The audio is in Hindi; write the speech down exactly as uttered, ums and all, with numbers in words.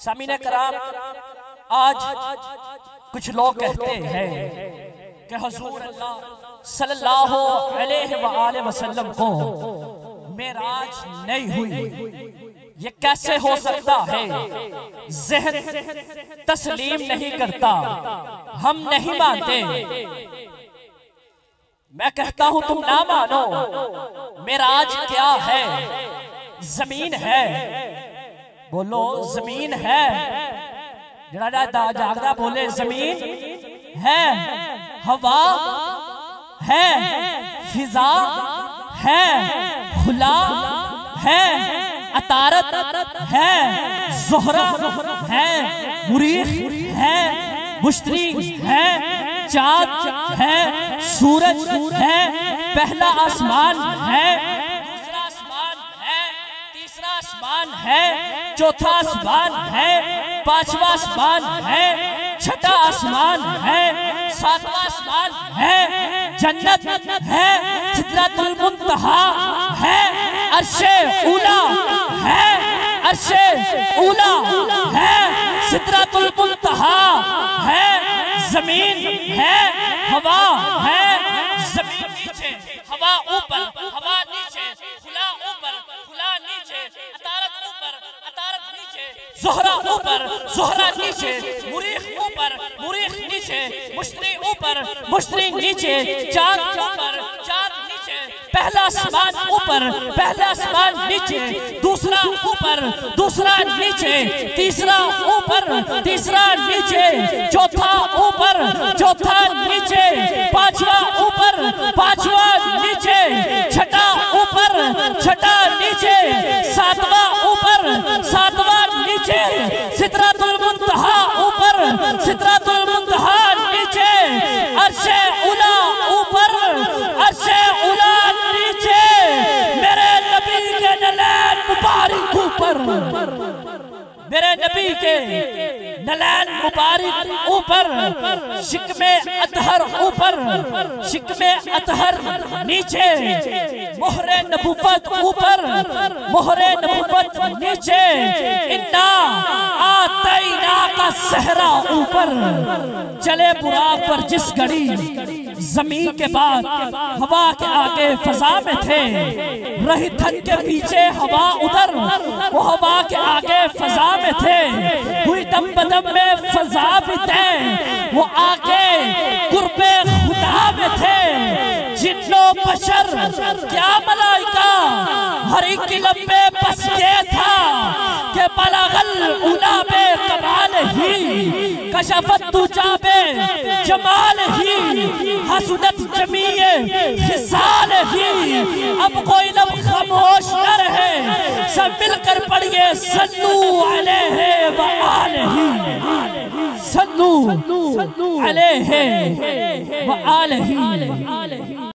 सामीने कराम, आज कुछ लोग कहते हैं कि हुजूर अल्लाह सल्लल्लाहु अलैहि वसल्लम को मेराज नहीं हुई। ये कैसे हो सकता है? ज़हन तस्लीम नहीं करता, हम नहीं मानते। मैं कहता हूं तुम ना मानो। मेराज क्या है? जमीन है। बोलो जमीन है। जरा जागदा बोले जमीन है, हवा है, फिजा है, खुला है, अतारत है, ज़ोहरा है, मुरीख है, मुश्तरी है, चाँद है, सूरज है, पहला आसमान है, दूसरा आसमान है, तीसरा आसमान है, चौथा आसमान है, पांचवा आसमान है, छठा आसमान है, सातवां आसमान है, जन्नत है, सिदरतुल मुंतहा है, अर्शे ऊला है, अर्शे ऊला है, सिदरतुल मुंतहा है, जमीन है, हवा है, जमीन नीचे, हवा ऊपर, हवा नीचे, खुला ऊपर, खुला नीचे, अतारत ऊपर, अतारत नीचे, ज़ोहरा ऊपर, ज़ोहरा नीचे, मुरीख ऊपर, मुरीख नीचे, मुश्तरी ऊपर, मुश्तरी नीचे, चाँद ऊपर, चाँद नीचे, पहला आसमान ऊपर, पहला आसमान नीचे, दूसरा ऊपर, दूसरा नीचे, तीसरा ऊपर, तीसरा नीचे, चौथा ऊपर, चौथा नीचे, पांचवा ऊपर, पांचवा नीचे, छठा ऊपर, छठा नीचे, सातवां ऊपर, सातवां नीचे, सिदरतुल मुंतहा ऊपर, सिदरतुल मुंतहा नीचे, अर्शे उला ऊपर, अर्शे उला नीचे, मेरे नबी के नलैन मुबारक ऊपर, मेरे नबी के नलैन मुबारक ऊपर, शिकमे अतहर ऊपर, शिकमे अतहर नीचे, मोहरे नबुव्वत ऊपर, मोहरे नबुव्वत नीचे, इन्ना आतैना का सहरा ऊपर। चले बुराक पर जिस घड़ी जमीन के बाद हवा के आगे फजा में थे, रही थन के पीछे हवा उधर, वो हवा के आगे फजा में थे, हुई दम बदम में फजा भी थे, वो आगे कुर्बे खुदा में थे। जिन्नो बशर क्या मलाइका, हर एक लंबे बस ये था कि बलगल उला बे कमाल ही, कशफत तुजाबे जमाल ही, हसनत जमीए हिसाल ही। अब कोई लब खामोश न रहे, सब मिलकर पढ़िए सल्लू अलैहि व आलिही, सल्लू अलैहि व आलिही।